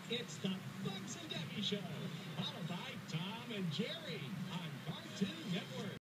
It's the Bugs and Debbie Show, followed by Tom and Jerry on Cartoon Network.